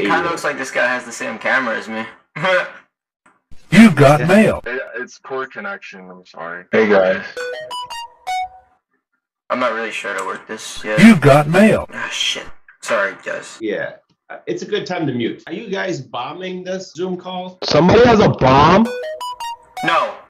it kind of looks like this guy has the same camera as me. You got mail. It's poor connection. I'm sorry. Hey guys. I'm not really sure to work this yet. You got mail. Ah, shit. Sorry, guys. Yeah. It's a good time to mute. Are you guys bombing this Zoom call? Somebody has a bomb? No.